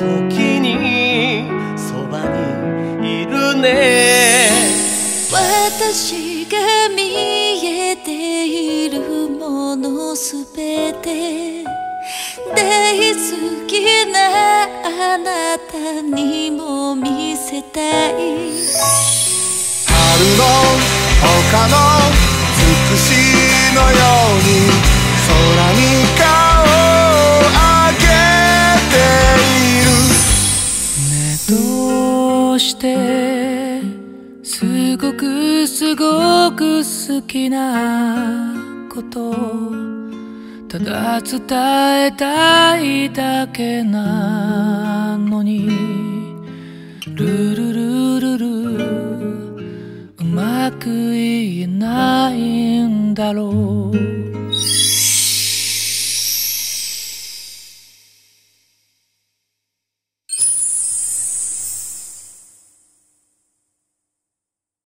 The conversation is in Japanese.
時にそばにいるね。 私が見えているものすべて大好きなあなたにも見せたい。 春の丘のつくしのように空に顔を上げている。 どうしてすごく好きなことただ伝えたいだけなのにルルルルルうまく言えないんだろう。